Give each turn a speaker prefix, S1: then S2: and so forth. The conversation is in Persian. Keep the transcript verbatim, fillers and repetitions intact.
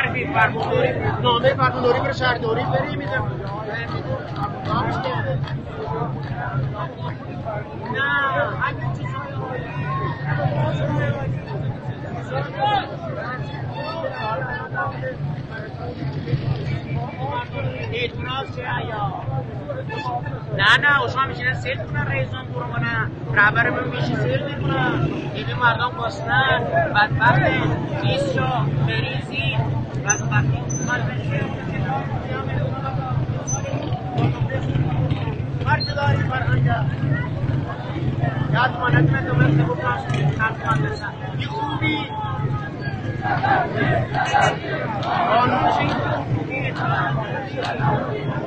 S1: حرفی فرمانداری نامه فرمانداری برای شهرداری بریم میدم نه همین چیزایی اعتراض چه یا نه نه اصلا میشینن سیل کنن رئیسان برو کنن رهبر من میشه سیل میکنن این مردم باسنن بدبخت بیست شا مریضی بدبختی فرق داری فرهنگه یاد مانت من تو من تو پاس خلق بسن این خوبی قانون شید